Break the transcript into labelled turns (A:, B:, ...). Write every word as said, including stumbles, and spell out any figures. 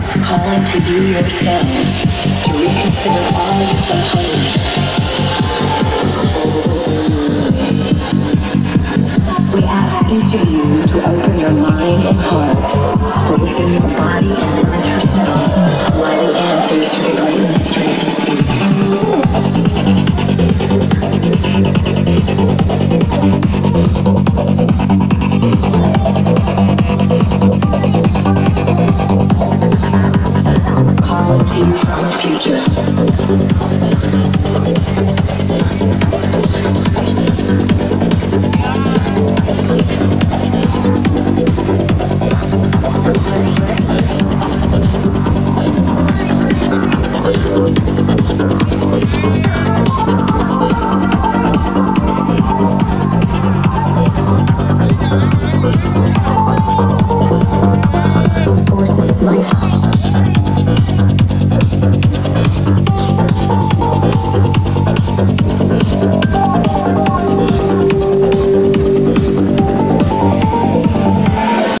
A: calling to you yourselves to reconsider all you thought holy. We ask each of you to open your mind and heart, for within your body and earth herself lie the answers to the great mysteries you seek. Calling to you from the future.